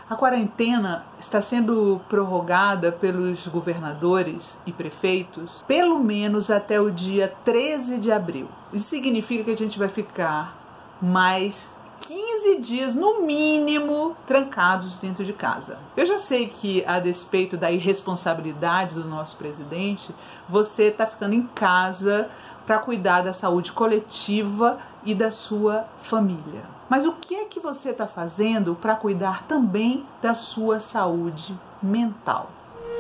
A quarentena está sendo prorrogada pelos governadores e prefeitos pelo menos até o dia 13 de abril. Isso significa que a gente vai ficar mais 15 dias, no mínimo, trancados dentro de casa. Eu já sei que, a despeito da irresponsabilidade do nosso presidente, você está ficando em casa para cuidar da saúde coletiva e da sua família. Mas o que é que você está fazendo para cuidar também da sua saúde mental?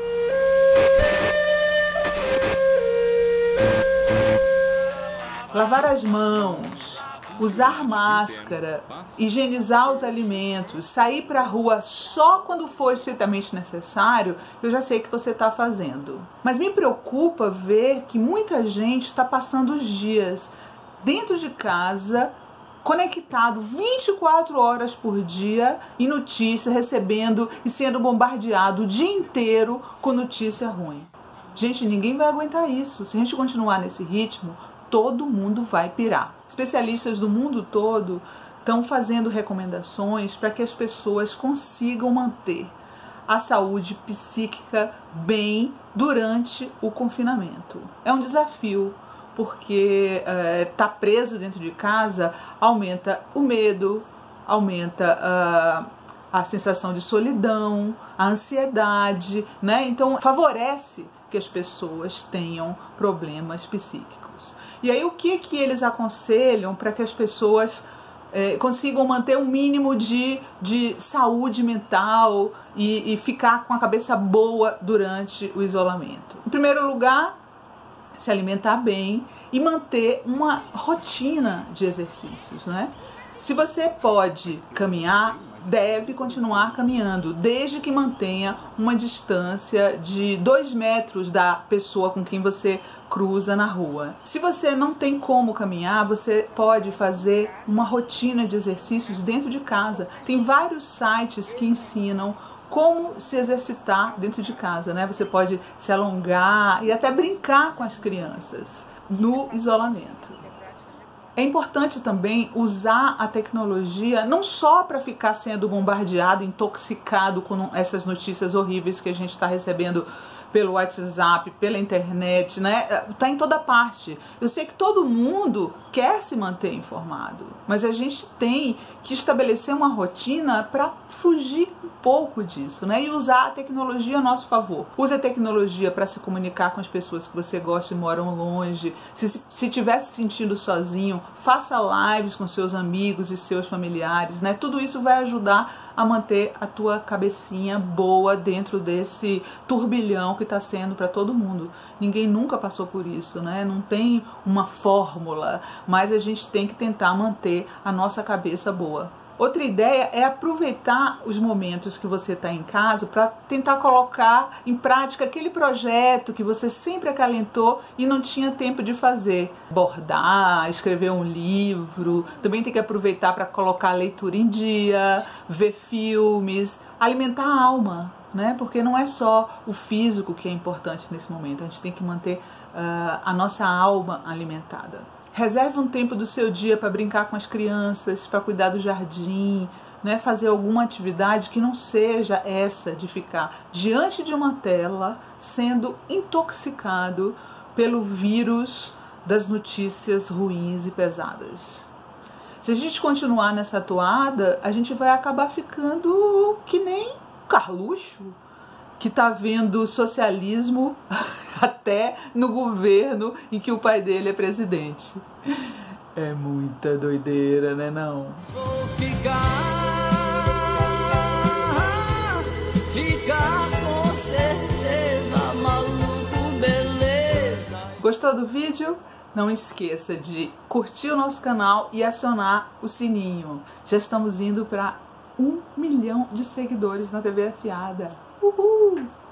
Lavar as mãos, usar máscara, higienizar os alimentos, sair para a rua só quando for estritamente necessário, eu já sei que você está fazendo. Mas me preocupa ver que muita gente está passando os dias dentro de casa, conectado 24 horas por dia em notícias, recebendo e sendo bombardeado o dia inteiro com notícia ruim. Gente, ninguém vai aguentar isso. Se a gente continuar nesse ritmo, todo mundo vai pirar. Especialistas do mundo todo estão fazendo recomendações para que as pessoas consigam manter a saúde psíquica bem durante o confinamento. É um desafio, porque estar preso dentro de casa aumenta o medo, aumenta a sensação de solidão, a ansiedade, né? Então favorece que as pessoas tenham problemas psíquicos. E aí o que eles aconselham para que as pessoas consigam manter um mínimo de saúde mental e ficar com a cabeça boa durante o isolamento? Em primeiro lugar, se alimentar bem e manter uma rotina de exercícios, né? Se você pode caminhar, deve continuar caminhando, desde que mantenha uma distância de 2 metros da pessoa com quem você cruza na rua. Se você não tem como caminhar, você pode fazer uma rotina de exercícios dentro de casa. Tem vários sites que ensinam como se exercitar dentro de casa, né? Você pode se alongar e até brincar com as crianças no isolamento. É importante também usar a tecnologia não só para ficar sendo bombardeado, intoxicado com essas notícias horríveis que a gente está recebendo pelo WhatsApp, pela internet, né? Tá em toda parte. Eu sei que todo mundo quer se manter informado, mas a gente tem que estabelecer uma rotina para fugir um pouco disso, né? E usar a tecnologia a nosso favor. Use a tecnologia para se comunicar com as pessoas que você gosta e moram longe. Se estiver se sentindo sozinho, faça lives com seus amigos e seus familiares, né? Tudo isso vai ajudar a manter a tua cabecinha boa dentro desse turbilhão que está sendo para todo mundo. Ninguém nunca passou por isso, né? Não tem uma fórmula, mas a gente tem que tentar manter a nossa cabeça boa. Outra ideia é aproveitar os momentos que você está em casa para tentar colocar em prática aquele projeto que você sempre acalentou e não tinha tempo de fazer. Bordar, escrever um livro, também tem que aproveitar para colocar a leitura em dia, ver filmes, alimentar a alma, né? Porque não é só o físico que é importante nesse momento, a gente tem que manter a nossa alma alimentada. Reserve um tempo do seu dia para brincar com as crianças, para cuidar do jardim, né? Fazer alguma atividade que não seja essa de ficar diante de uma tela sendo intoxicado pelo vírus das notícias ruins e pesadas. Se a gente continuar nessa toada, a gente vai acabar ficando que nem Carluxo, que está vendo socialismo até no governo em que o pai dele é presidente. É muita doideira, né não? Vou ficar com certeza, maluco, beleza. Gostou do vídeo? Não esqueça de curtir o nosso canal e acionar o sininho. Já estamos indo para 1 milhão de seguidores na TV Afiada. Uhul!